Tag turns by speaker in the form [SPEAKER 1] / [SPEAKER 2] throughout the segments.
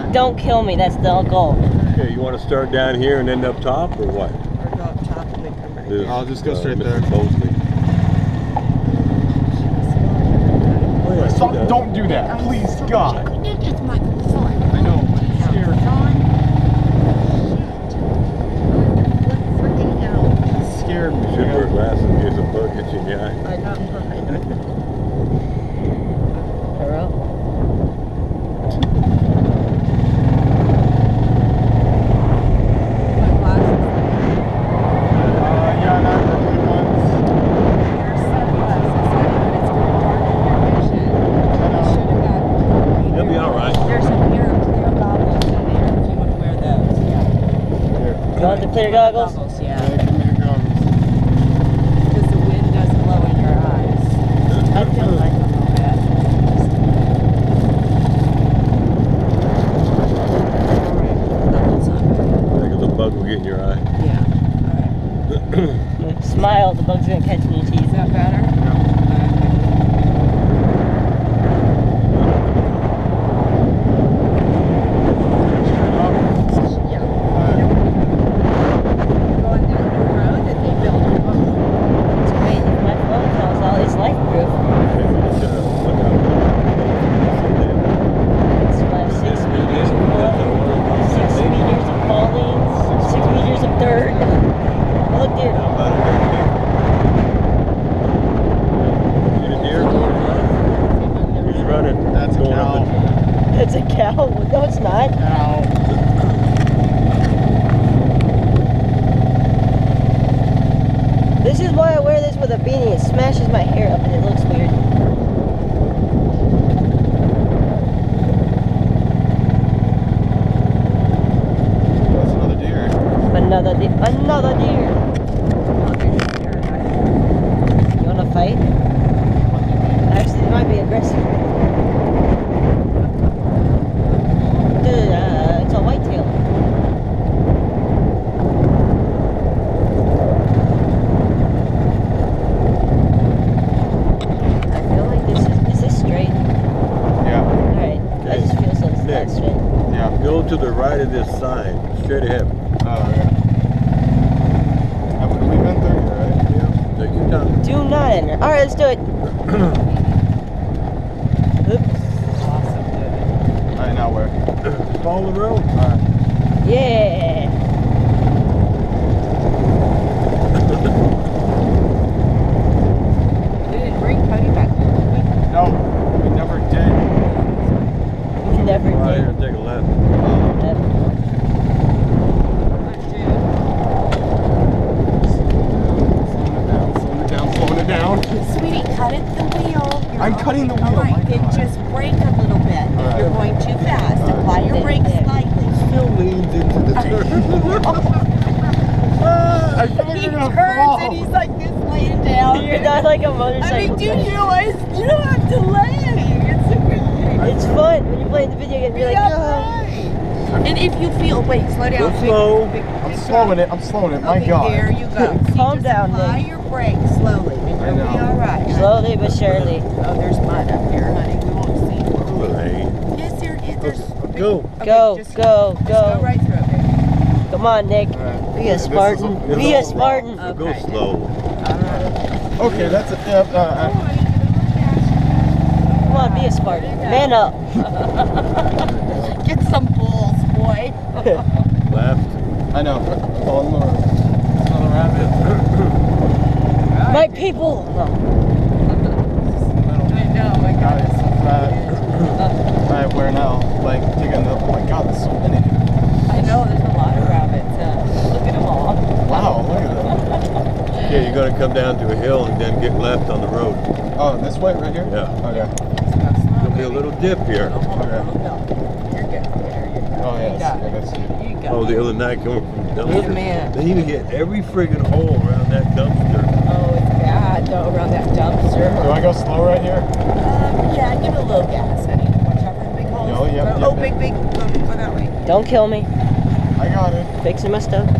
[SPEAKER 1] Don't kill me, that's the goal.
[SPEAKER 2] Okay, you want to start down here and end up top, or what?
[SPEAKER 3] Or go up top and then come right down.
[SPEAKER 4] I'll just go straight
[SPEAKER 2] Mrs.
[SPEAKER 4] there.
[SPEAKER 2] Mosley. Oh, yeah,
[SPEAKER 4] Stop, don't do that, please, God.
[SPEAKER 5] It's my fault.
[SPEAKER 4] I know, but it's scary. It scared me.
[SPEAKER 2] You should wear glasses in case a bug hits you in the eye.
[SPEAKER 3] I know.
[SPEAKER 1] Hello?
[SPEAKER 4] Yeah, not the blue ones.
[SPEAKER 2] You'll be all right.
[SPEAKER 3] There's a pair of clear goggles in there if you want to wear those. Yeah.
[SPEAKER 1] You want the clear goggles?
[SPEAKER 3] Yeah.
[SPEAKER 4] Yeah, give me your goggles.
[SPEAKER 3] Because the wind doesn't blow in your eyes. I feel like a little bit.
[SPEAKER 2] Think of the bug will get in your eye.
[SPEAKER 3] Yeah. Alright.
[SPEAKER 1] Smile, the bug's gonna catch in your teeth.
[SPEAKER 3] Is that better? Yeah. Going down the road that they built.
[SPEAKER 1] It's great. If my phone falls out, it's life-proof. It's 6 meters of flooding, 6 meters of falling, 6 meters of dirt. Oh, look there.
[SPEAKER 2] See the deer? He's running.
[SPEAKER 4] That's a
[SPEAKER 2] Going
[SPEAKER 4] cow.
[SPEAKER 2] up the-
[SPEAKER 1] It's a cow. No, it's not.
[SPEAKER 4] Cow.
[SPEAKER 1] This is why I wear this with a beanie. It smashes my hair up and it looks weird.
[SPEAKER 4] That's another deer.
[SPEAKER 1] Another deer. Another deer. You wanna fight? Actually, it might be aggressive. It's a whitetail. I feel like is this straight?
[SPEAKER 4] Yeah.
[SPEAKER 1] Alright, I just feel so it's not
[SPEAKER 2] Nick.
[SPEAKER 1] straight.
[SPEAKER 4] Yeah.
[SPEAKER 2] Go to the right of this sign, straight ahead.
[SPEAKER 4] Oh, yeah. We've been through here, right?
[SPEAKER 2] Yeah. Take your time.
[SPEAKER 1] Do not enter. Alright, let's do it. Oops.
[SPEAKER 4] Alright, now where?
[SPEAKER 2] Follow the road.
[SPEAKER 4] Alright.
[SPEAKER 1] Yeah.
[SPEAKER 3] We didn't bring Cody back here, did we?
[SPEAKER 4] No, we never did.
[SPEAKER 1] We never
[SPEAKER 2] Right here
[SPEAKER 1] did.
[SPEAKER 2] and take a left.
[SPEAKER 1] Never.
[SPEAKER 4] Slowing it down.
[SPEAKER 5] Sweetie, cut at the wheel.
[SPEAKER 4] I'm cutting the wheel,
[SPEAKER 5] All right,
[SPEAKER 4] my
[SPEAKER 5] then
[SPEAKER 4] God.
[SPEAKER 5] just brake a little bit. If
[SPEAKER 4] right.
[SPEAKER 5] you're going too fast, apply your
[SPEAKER 1] There,
[SPEAKER 5] brakes
[SPEAKER 1] there.
[SPEAKER 5] slightly.
[SPEAKER 2] Still leans into the turn.
[SPEAKER 4] I feel like
[SPEAKER 5] He
[SPEAKER 4] you're gonna
[SPEAKER 5] turns
[SPEAKER 4] fall.
[SPEAKER 5] and he's like this laying down.
[SPEAKER 1] You're not like a
[SPEAKER 5] I
[SPEAKER 1] motorcycle.
[SPEAKER 5] mean, do you realize you don't have to land? It's a good thing.
[SPEAKER 1] It's fun when you're playing the video game. You're like,
[SPEAKER 5] Yeah,
[SPEAKER 1] oh.
[SPEAKER 5] right. And if you feel, wait, slow down.
[SPEAKER 2] Go slow.
[SPEAKER 4] I'm slowing it. I'm slowing it. My
[SPEAKER 5] Okay,
[SPEAKER 4] God.
[SPEAKER 5] there you go. See,
[SPEAKER 1] Calm
[SPEAKER 5] just
[SPEAKER 1] down,
[SPEAKER 5] apply
[SPEAKER 1] Nick.
[SPEAKER 5] your brakes slowly, and
[SPEAKER 4] I
[SPEAKER 5] you'll be
[SPEAKER 4] know.
[SPEAKER 5] all right.
[SPEAKER 1] Slowly but surely.
[SPEAKER 5] Oh, there's mud up here, honey. We won't see it.
[SPEAKER 2] Lane.
[SPEAKER 5] Yes, there is. There's.
[SPEAKER 2] Go.
[SPEAKER 5] Okay,
[SPEAKER 1] Go,
[SPEAKER 5] just
[SPEAKER 1] go,
[SPEAKER 5] Just
[SPEAKER 1] go.
[SPEAKER 5] go right through it, baby.
[SPEAKER 1] Come on, Nick.
[SPEAKER 4] Alright.
[SPEAKER 1] Be a
[SPEAKER 4] This is
[SPEAKER 1] Spartan.
[SPEAKER 4] this
[SPEAKER 1] Be
[SPEAKER 4] is
[SPEAKER 1] a
[SPEAKER 4] all
[SPEAKER 1] Spartan.
[SPEAKER 2] So go
[SPEAKER 5] Okay.
[SPEAKER 2] slow.
[SPEAKER 5] All right.
[SPEAKER 4] Okay, that's it. Yeah,
[SPEAKER 1] Come on, be a Spartan. Man up.
[SPEAKER 5] Get some balls, boy.
[SPEAKER 2] Left.
[SPEAKER 4] I know. Following the road. Another rabbit.
[SPEAKER 1] My people.
[SPEAKER 5] I know, my God.
[SPEAKER 4] Guys, Alright, where now? Like, taking the. Oh my God, there's so many.
[SPEAKER 3] I know, there's a lot of rabbits. Look at them all.
[SPEAKER 4] Wow, look at that.
[SPEAKER 2] Yeah, you're gonna come down to a hill and then get left on the road.
[SPEAKER 4] Oh, this way, right here?
[SPEAKER 2] Yeah.
[SPEAKER 4] Okay.
[SPEAKER 2] There'll be a little dip here.
[SPEAKER 3] Hold on,
[SPEAKER 4] Okay.
[SPEAKER 3] hold on. You're good. There you go.
[SPEAKER 4] Oh, yes.
[SPEAKER 3] You got
[SPEAKER 4] I
[SPEAKER 3] it.
[SPEAKER 4] can see it.
[SPEAKER 3] You got
[SPEAKER 2] Oh,
[SPEAKER 3] it.
[SPEAKER 2] the other night coming from the dumpster.
[SPEAKER 3] man.
[SPEAKER 2] They even hit every friggin' hole around that dumpster.
[SPEAKER 3] Oh, it's bad though around that dumpster.
[SPEAKER 4] Do I go slow right here?
[SPEAKER 5] Yeah, give it a little gas, honey. Watch out for the big holes.
[SPEAKER 4] Oh, yep,
[SPEAKER 5] Oh,
[SPEAKER 4] yep,
[SPEAKER 5] big. Go that way.
[SPEAKER 1] Don't kill me.
[SPEAKER 4] I got it.
[SPEAKER 1] Fixing my stuff.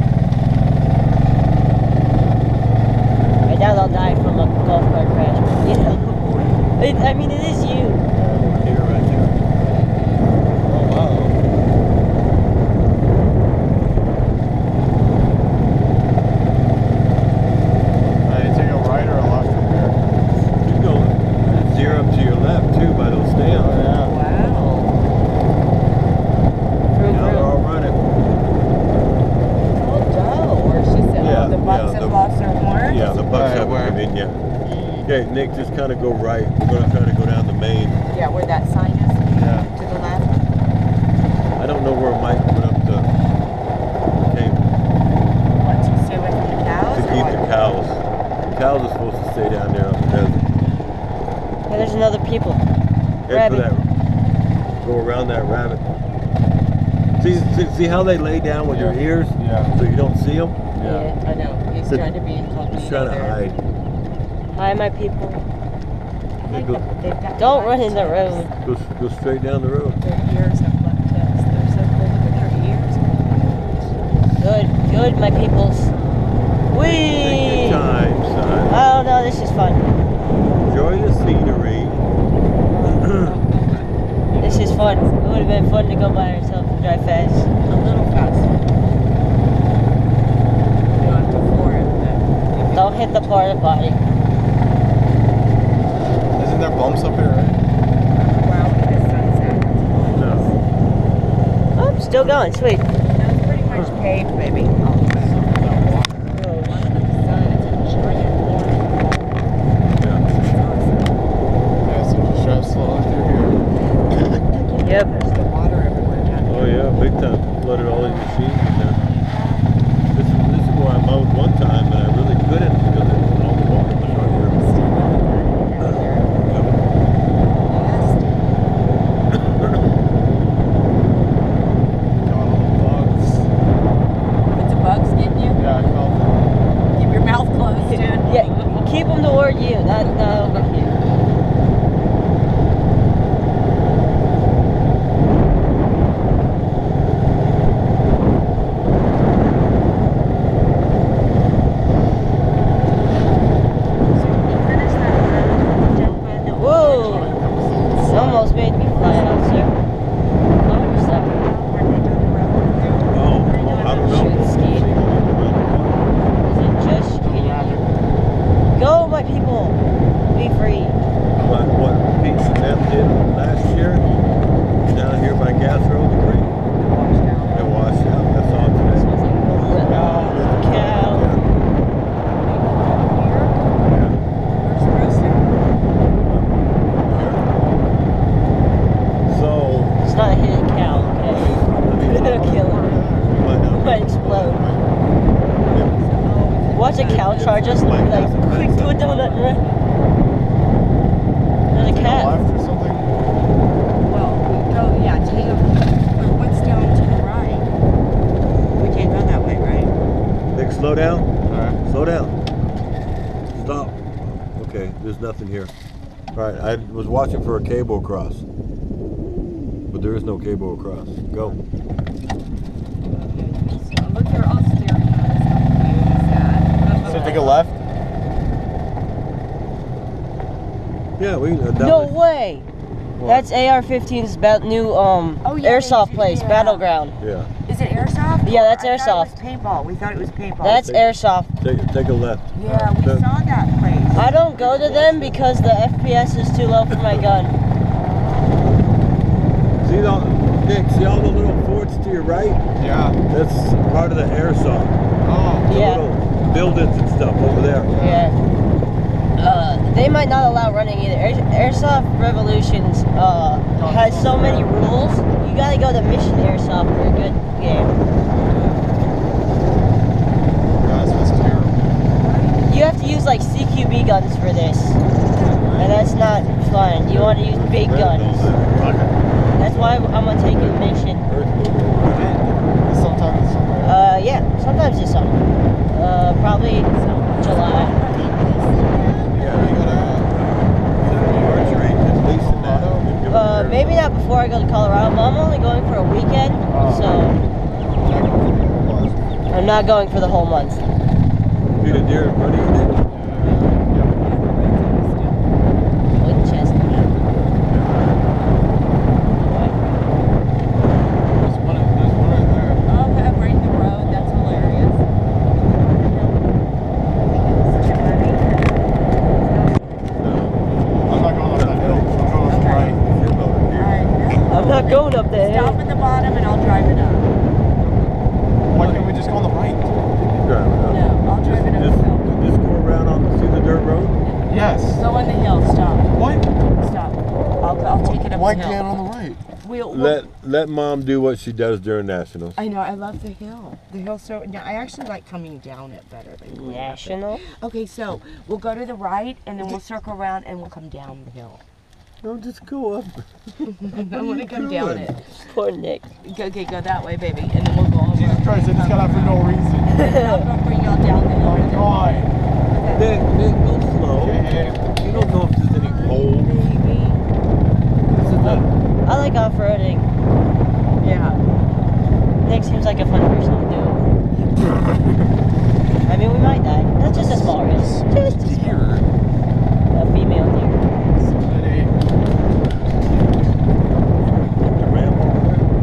[SPEAKER 1] I doubt I'll die from a golf cart crash. But, you know. I mean, it is you.
[SPEAKER 2] Here, right there.
[SPEAKER 4] Oh, wow.
[SPEAKER 2] gonna go right. We're gonna try to go down the main.
[SPEAKER 3] Yeah, where that sign is.
[SPEAKER 4] Yeah.
[SPEAKER 3] To the left.
[SPEAKER 2] I don't know where Mike went up to. Came
[SPEAKER 3] What, to stay away from the cows?
[SPEAKER 2] to
[SPEAKER 3] or
[SPEAKER 2] keep
[SPEAKER 3] what?
[SPEAKER 2] the cows. The cows are supposed to stay down there on the desert.
[SPEAKER 1] Yeah, there's another people.
[SPEAKER 2] Head for
[SPEAKER 1] Rabbit.
[SPEAKER 2] that. Go around that rabbit. See how they lay down with their
[SPEAKER 4] Yeah.
[SPEAKER 2] ears,
[SPEAKER 4] Yeah.
[SPEAKER 2] so you don't see them.
[SPEAKER 3] Yeah, I know. He's
[SPEAKER 2] So-
[SPEAKER 3] trying to be incognito.
[SPEAKER 2] He's trying to
[SPEAKER 3] there.
[SPEAKER 2] hide.
[SPEAKER 1] Hi, my people.
[SPEAKER 3] I like that they've got
[SPEAKER 1] Don't
[SPEAKER 3] black
[SPEAKER 1] run in the
[SPEAKER 3] tips.
[SPEAKER 1] road.
[SPEAKER 2] Go straight down the road.
[SPEAKER 3] Their ears have black tips. They're so cool. Look at their ears.
[SPEAKER 1] Good, my peoples.
[SPEAKER 2] Take
[SPEAKER 1] Whee!
[SPEAKER 2] your time, son.
[SPEAKER 1] Oh no, this is fun.
[SPEAKER 2] Enjoy the scenery.
[SPEAKER 1] This is fun. It would have been fun to go by ourselves and drive fast.
[SPEAKER 3] A little faster. You don't have to floor it. But
[SPEAKER 1] Don't hit the part of the body.
[SPEAKER 4] Isn't there bumps up here, right?
[SPEAKER 3] wow, look at the sunset.
[SPEAKER 2] No.
[SPEAKER 1] Oh, still going. Sweet.
[SPEAKER 3] No, it's pretty much paved, baby. All the way.
[SPEAKER 1] Oh,
[SPEAKER 3] Look at the sun. It's a giant morning.
[SPEAKER 2] Yeah.
[SPEAKER 4] Yeah, so just drive slowly through here.
[SPEAKER 1] Yep.
[SPEAKER 3] There's the water everywhere down here.
[SPEAKER 2] Oh yeah, big time. Flooded all these machines in there. This is where I mowed one time, and I really couldn't because it was all the water was right here.
[SPEAKER 4] Got all the bugs.
[SPEAKER 3] But the bugs getting you?
[SPEAKER 4] Yeah, I felt it.
[SPEAKER 3] Keep your mouth closed, dude.
[SPEAKER 1] Yeah, keep them toward you, not over here. Whoa! It almost made me fly out, sir.
[SPEAKER 2] Oh, I don't know.
[SPEAKER 1] Shoot ski. Is it just skiing? Go, my people! Be free.
[SPEAKER 2] What Pete and them did last year down here by Gas Road, the creek, they washed out. I saw it today.
[SPEAKER 1] Cow.
[SPEAKER 2] So,
[SPEAKER 1] It's not a hidden cow, okay? It'll kill him.
[SPEAKER 2] you might not.
[SPEAKER 1] Might explode. Watch a cow charge us and be like, quick, do a donut and run. There's a
[SPEAKER 4] Take a
[SPEAKER 1] cat.
[SPEAKER 4] left or something?
[SPEAKER 3] Well, we go, yeah, take a, what's down to the right? We can't go that way, right?
[SPEAKER 2] Nick, slow down.
[SPEAKER 4] Alright.
[SPEAKER 2] Slow down. Stop. Okay, there's nothing here. All right, I was watching for a cable across, but there is no cable across. Go.
[SPEAKER 3] Look, they're all staring at us. How cute is
[SPEAKER 4] So
[SPEAKER 3] that?
[SPEAKER 4] take a left?
[SPEAKER 2] Yeah, we.
[SPEAKER 1] No way!
[SPEAKER 2] What?
[SPEAKER 1] That's AR-15's new
[SPEAKER 3] Oh, yeah,
[SPEAKER 1] airsoft
[SPEAKER 3] they did,
[SPEAKER 1] place,
[SPEAKER 3] yeah.
[SPEAKER 1] Battleground.
[SPEAKER 2] Yeah.
[SPEAKER 3] Is it airsoft?
[SPEAKER 1] Yeah, that's
[SPEAKER 3] I thought
[SPEAKER 1] airsoft.
[SPEAKER 3] it was paintball. We thought it was paintball.
[SPEAKER 1] That's
[SPEAKER 2] Take-
[SPEAKER 1] airsoft.
[SPEAKER 2] Take a left.
[SPEAKER 3] Yeah, we
[SPEAKER 2] That-
[SPEAKER 3] saw that place.
[SPEAKER 1] I don't go to them because the FPS is too low for my gun.
[SPEAKER 2] See all, Nick. See all the little forts to your right?
[SPEAKER 4] Yeah.
[SPEAKER 2] That's part of the airsoft.
[SPEAKER 4] Oh.
[SPEAKER 2] The
[SPEAKER 1] Yeah.
[SPEAKER 2] little buildings and stuff over there.
[SPEAKER 1] Yeah. They might not allow running either. Airsoft Revolutions has so many rules. You gotta go to Mission Airsoft for a good game.
[SPEAKER 4] Guys, that's terrible.
[SPEAKER 1] You have to use like CQB guns for this, and that's not fun. You want to use big guns. That's why I'm gonna take a mission.
[SPEAKER 4] Sometimes somewhere.
[SPEAKER 1] Yeah, sometimes this summer. Probably July.
[SPEAKER 2] Yeah, you gotta archery at least in that.
[SPEAKER 1] Maybe not before I go to Colorado, but I'm only going for a weekend, so I'm not going for the whole month.
[SPEAKER 2] See the deer in front of you, Nick?
[SPEAKER 1] Wood chest.
[SPEAKER 4] There's one right there.
[SPEAKER 3] Oh, yeah, right in the road. That's hilarious.
[SPEAKER 4] I'm not going up that hill. I'm going up the
[SPEAKER 3] Okay.
[SPEAKER 4] right.
[SPEAKER 1] I'm not going up there.
[SPEAKER 3] Stop at the bottom and I'll drive it up.
[SPEAKER 4] Why can't we just go on the right?
[SPEAKER 2] Keep driving up.
[SPEAKER 3] No, I'll drive it up the hill.
[SPEAKER 2] Just go around
[SPEAKER 4] why
[SPEAKER 3] the hill.
[SPEAKER 4] can't on the right?
[SPEAKER 3] We'll
[SPEAKER 2] Let mom do what she does during nationals.
[SPEAKER 3] I know, I love the hill. The hill's so, no, I actually like coming down it better than going up it.
[SPEAKER 1] National?
[SPEAKER 3] Okay, so we'll go to the right and then we'll circle around and we'll come down the hill.
[SPEAKER 2] No, just go up.
[SPEAKER 3] I want to come down it.
[SPEAKER 1] Poor Nick.
[SPEAKER 3] Okay, go that way, baby, and then we'll go over.
[SPEAKER 4] Jesus Christ, I just got out for no reason.
[SPEAKER 3] I'm gonna bring y'all down the hill.
[SPEAKER 4] Oh my God.
[SPEAKER 2] Nick, go slow.
[SPEAKER 4] Okay.
[SPEAKER 2] You don't know if there's any holes.
[SPEAKER 3] Baby.
[SPEAKER 2] This is not.
[SPEAKER 1] I like off-roading.
[SPEAKER 3] Yeah.
[SPEAKER 1] Nick seems like a fun person to do. I mean, we might die. That's just a small risk. Just a small. A female deer.
[SPEAKER 2] The ramp over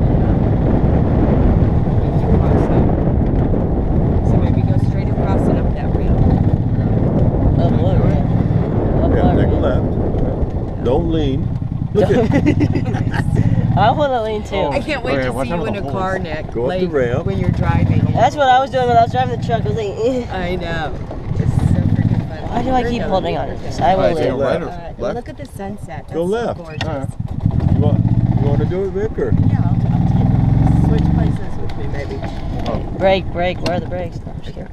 [SPEAKER 3] So maybe go straight across and up that ramp.
[SPEAKER 1] Up low, right? Up
[SPEAKER 2] there. Yeah,
[SPEAKER 1] low,
[SPEAKER 2] take a
[SPEAKER 1] right?
[SPEAKER 2] left. Don't lean. Look at
[SPEAKER 1] I want to lean too.
[SPEAKER 3] I can't wait
[SPEAKER 4] Okay,
[SPEAKER 3] to
[SPEAKER 4] watch
[SPEAKER 3] see
[SPEAKER 4] out
[SPEAKER 3] you
[SPEAKER 4] for
[SPEAKER 3] in
[SPEAKER 4] the
[SPEAKER 3] a
[SPEAKER 4] holes.
[SPEAKER 3] car, Nick.
[SPEAKER 2] Go up the ramp.
[SPEAKER 3] When you're driving.
[SPEAKER 1] That's what I was doing when I was driving the truck. I was like, eh.
[SPEAKER 3] I know. It's so freaking fun.
[SPEAKER 1] Why do I keep holding on to this? I will
[SPEAKER 4] Alright, take a
[SPEAKER 1] live.
[SPEAKER 4] right or
[SPEAKER 2] Left.
[SPEAKER 3] Look at the sunset. That's
[SPEAKER 2] Go
[SPEAKER 3] so
[SPEAKER 2] left.
[SPEAKER 3] gorgeous.
[SPEAKER 4] Alright.
[SPEAKER 2] you want to do it, Vic, or?
[SPEAKER 3] Yeah, I'll take it. Switch places with me, baby.
[SPEAKER 1] Brake. Where are the brakes? No, I'm just kidding.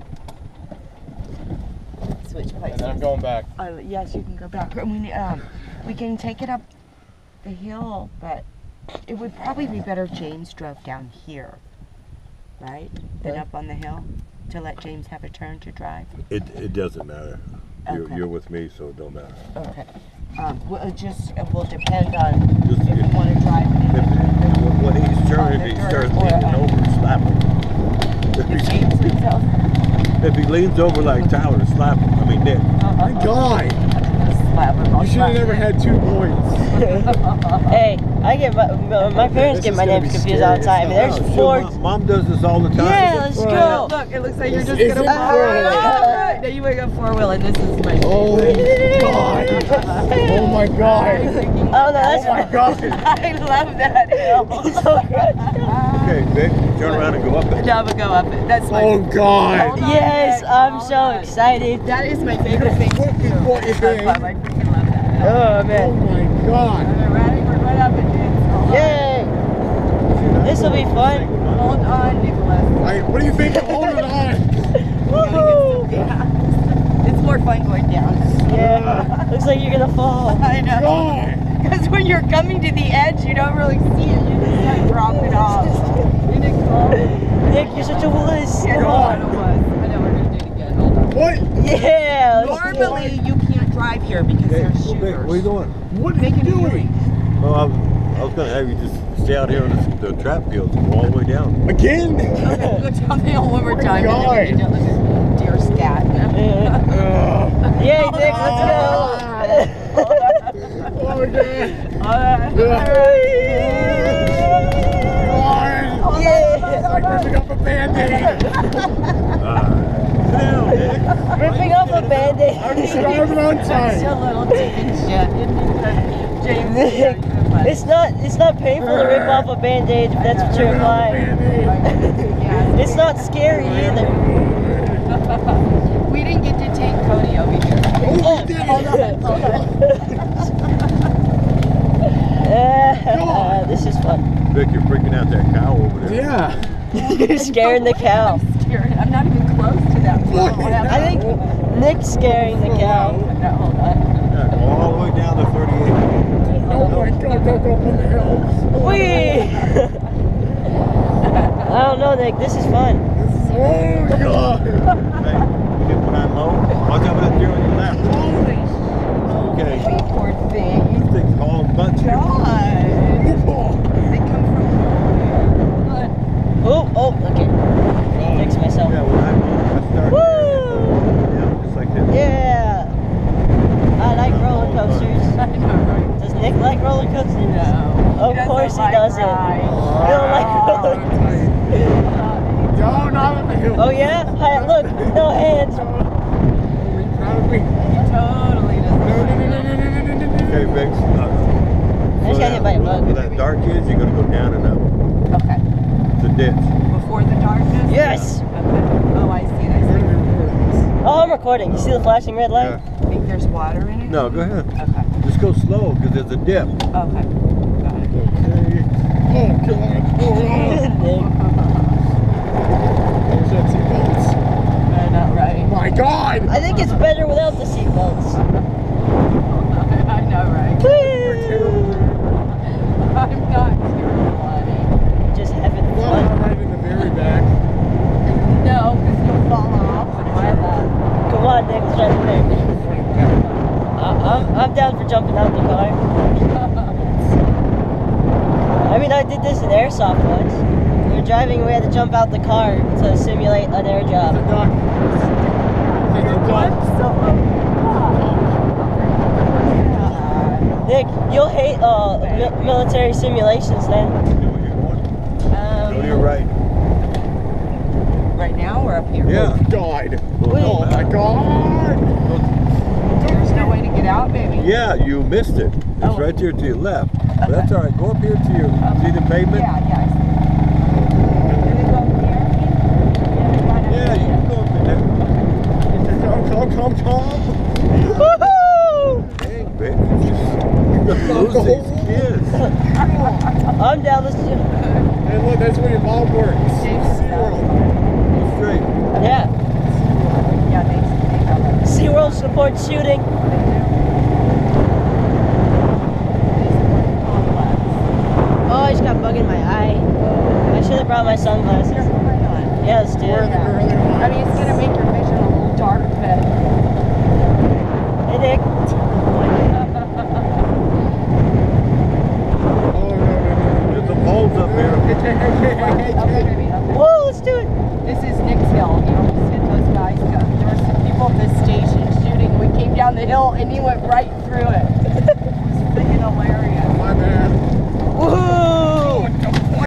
[SPEAKER 3] Switch
[SPEAKER 4] And
[SPEAKER 3] places.
[SPEAKER 4] then I'm going back.
[SPEAKER 3] Yes, you can go back. We can take it up the hill, but it would probably be better if James drove down here, right? Than
[SPEAKER 1] What?
[SPEAKER 3] up on the hill, to let James have a turn to drive.
[SPEAKER 2] It doesn't matter.
[SPEAKER 3] Okay.
[SPEAKER 2] You're with me, so it don't matter.
[SPEAKER 3] Okay. Well, it will depend on
[SPEAKER 2] Just
[SPEAKER 3] if you want to drive it.
[SPEAKER 2] When he's turning, he starts leaning over and slapping.
[SPEAKER 3] If James leaves over.
[SPEAKER 2] If he leans over like Tyler, slap him. I mean, Nick.
[SPEAKER 4] My God.
[SPEAKER 3] Slap him.
[SPEAKER 4] You should have never had 2 points.
[SPEAKER 1] Hey, I get my parents
[SPEAKER 4] This
[SPEAKER 1] get
[SPEAKER 4] is
[SPEAKER 1] my
[SPEAKER 4] gonna
[SPEAKER 1] names
[SPEAKER 4] be
[SPEAKER 1] confused all the
[SPEAKER 4] scary
[SPEAKER 1] time.
[SPEAKER 4] as
[SPEAKER 1] There's
[SPEAKER 4] hell.
[SPEAKER 1] four.
[SPEAKER 2] Mom does this all the time.
[SPEAKER 1] Yeah, let's go.
[SPEAKER 3] Look, it looks like you're just
[SPEAKER 4] Is
[SPEAKER 3] gonna
[SPEAKER 4] it four-wheel?
[SPEAKER 3] Now you wake up 4-wheel, and this is my.
[SPEAKER 4] Oh God. Oh my God.
[SPEAKER 1] Oh no, that's
[SPEAKER 4] Oh my God.
[SPEAKER 3] I love that hill.
[SPEAKER 1] so good.
[SPEAKER 2] Okay, Vic, turn around and go up it.
[SPEAKER 3] No, but go up it. That's my.
[SPEAKER 4] Oh God.
[SPEAKER 1] Yes, I'm so excited.
[SPEAKER 3] That is my favorite thing to do.
[SPEAKER 4] What is
[SPEAKER 3] I
[SPEAKER 4] it?
[SPEAKER 3] freaking love that.
[SPEAKER 1] Oh
[SPEAKER 4] Oh
[SPEAKER 1] man.
[SPEAKER 4] my God.
[SPEAKER 3] Alright, ready? We're going up it, James. Hold on.
[SPEAKER 1] Yay! This will be fun.
[SPEAKER 3] Hold on, Nicholas.
[SPEAKER 4] What do you think? Hold it on.
[SPEAKER 1] Woohoo!
[SPEAKER 3] Yeah. It's more fun going down.
[SPEAKER 1] Yeah. Looks like you're gonna fall.
[SPEAKER 3] I know.
[SPEAKER 4] God.
[SPEAKER 3] Because when you're coming to the edge, you don't really see it. You just like drop it off. Isn't it cool?
[SPEAKER 1] Nick, you're such a wuss.
[SPEAKER 3] Yeah,
[SPEAKER 1] Come
[SPEAKER 3] no,
[SPEAKER 1] on.
[SPEAKER 3] it was. I know we're gonna do it again. Hold on.
[SPEAKER 4] What?
[SPEAKER 1] Yeah. let's-
[SPEAKER 3] Normally, you can't drive here because
[SPEAKER 2] Okay,
[SPEAKER 3] there's
[SPEAKER 2] well, Vic,
[SPEAKER 3] shooters.
[SPEAKER 2] what are you doing?
[SPEAKER 4] What are you doing?
[SPEAKER 2] Well, I was going to have you just stay out here on the trap fields and go all the way down.
[SPEAKER 4] Again?
[SPEAKER 3] Okay, go down the hill one more time.
[SPEAKER 4] God.
[SPEAKER 3] And then we can look at deer scat.
[SPEAKER 1] Yay, Nick, let's go.
[SPEAKER 4] Oh my God.
[SPEAKER 1] Yeah.
[SPEAKER 4] Like ripping up a Band-Aid.
[SPEAKER 2] Sit down, Nick.
[SPEAKER 1] Ripping off a band-aid.
[SPEAKER 4] I'm driving on
[SPEAKER 3] Such
[SPEAKER 4] time.
[SPEAKER 3] a little chicken shit. James,
[SPEAKER 1] Nick, it's not painful to rip off a band-aid if that's what you're implying.
[SPEAKER 4] Band-Aid.
[SPEAKER 1] It's not scary either.
[SPEAKER 3] we didn't get to take Cody over here.
[SPEAKER 4] Oh, we did it.
[SPEAKER 1] This is fun.
[SPEAKER 2] Vic, you're freaking out that cow over there.
[SPEAKER 4] Yeah.
[SPEAKER 1] You're scaring the cow.
[SPEAKER 3] I'm scared. I'm not even close to that.
[SPEAKER 4] What?
[SPEAKER 1] I think Nick's scaring the cow.
[SPEAKER 3] No, hold on.
[SPEAKER 2] Yeah, go all the way down to 38.
[SPEAKER 4] Oh my God, don't go up on the hill.
[SPEAKER 1] Whee! I don't know, Nick. This is fun.
[SPEAKER 4] Oh God.
[SPEAKER 2] Hey, you did put on low. Watch out for that deer on your left.
[SPEAKER 3] Holy
[SPEAKER 2] Okay.
[SPEAKER 3] shit, poor thing.
[SPEAKER 2] These things hauling butts here.
[SPEAKER 3] God. They come from.
[SPEAKER 1] Oh, okay. Fix myself.
[SPEAKER 2] Yeah, when I started
[SPEAKER 1] Woo!
[SPEAKER 2] down just like this.
[SPEAKER 1] Yeah. I like roller coasters.
[SPEAKER 3] I know, right?
[SPEAKER 1] Does Nick like roller coasters?
[SPEAKER 3] No.
[SPEAKER 1] Of course he doesn't. You don't like roller coasters.
[SPEAKER 4] No, not on the hill.
[SPEAKER 1] Oh yeah? Hi, look, no hands.
[SPEAKER 4] Are you proud of me?
[SPEAKER 3] He totally doesn't.
[SPEAKER 2] Okay, Vic.
[SPEAKER 1] I just got hit by a bug.
[SPEAKER 2] Where that dark is, you're going to go down and up.
[SPEAKER 3] Okay.
[SPEAKER 2] It's a ditch.
[SPEAKER 3] Before the darkness?
[SPEAKER 1] Yes.
[SPEAKER 3] Okay. Oh, I see. I see.
[SPEAKER 1] Oh, I'm recording. You see the flashing red light?
[SPEAKER 3] Be if there's water in it?
[SPEAKER 2] No, go ahead.
[SPEAKER 3] Okay.
[SPEAKER 2] Just go slow because there's a dip.
[SPEAKER 3] Okay. Got it.
[SPEAKER 4] Oh, God. There's that seatbelts.
[SPEAKER 3] Not right.
[SPEAKER 4] My God!
[SPEAKER 1] I think it's better without the seatbelts.
[SPEAKER 3] I know, right? I'm not terrible.
[SPEAKER 1] Just having
[SPEAKER 4] Well,
[SPEAKER 1] fun.
[SPEAKER 4] I'm right in the very back.
[SPEAKER 3] No, because you'll fall off in my lap.
[SPEAKER 1] Come on, Nick, let's try the thing. I'm down for jumping out the car. I mean, I did this in airsoft once. We were driving and we had to jump out the car to simulate an air
[SPEAKER 4] There's a
[SPEAKER 1] job.
[SPEAKER 4] duck. There's a duck.
[SPEAKER 1] Nick, you'll hate military simulations then.
[SPEAKER 2] Go to your right.
[SPEAKER 3] Right now or up here?
[SPEAKER 2] Yeah.
[SPEAKER 4] God.
[SPEAKER 1] Wait.
[SPEAKER 4] Oh, my God.
[SPEAKER 3] There's no way to get out, baby.
[SPEAKER 2] Yeah, you missed it. It's
[SPEAKER 3] Oh.
[SPEAKER 2] right here to your left. But that's all right. Go up here to your, see the pavement?
[SPEAKER 3] Yeah, I see. Do we go up here?
[SPEAKER 2] Yeah, you can go up there.
[SPEAKER 4] Come.
[SPEAKER 1] Woohoo!
[SPEAKER 2] Hey, baby. Lose these kids.
[SPEAKER 1] I'm down this.
[SPEAKER 4] Hey, look, that's where your mom works. SeaWorld.
[SPEAKER 2] Go straight.
[SPEAKER 1] Yeah.
[SPEAKER 3] Yeah, they have it.
[SPEAKER 1] SeaWorld supports shooting. Oh, I just got bug in my eye. I should have brought my sunglasses. Yeah, let's do
[SPEAKER 4] Where
[SPEAKER 1] it.
[SPEAKER 4] the girl in
[SPEAKER 3] I mean, it's gonna make your vision a little dark, but
[SPEAKER 1] Hey, Nick.
[SPEAKER 4] Oh, no.
[SPEAKER 2] There's the poles up here.
[SPEAKER 3] okay, baby. Okay.
[SPEAKER 1] Whoa, let's do it.
[SPEAKER 3] This is Nick's Hill. You know, we seen those guys go. There were some people at this station shooting. We came down the hill and he went right through it. It was freaking hilarious.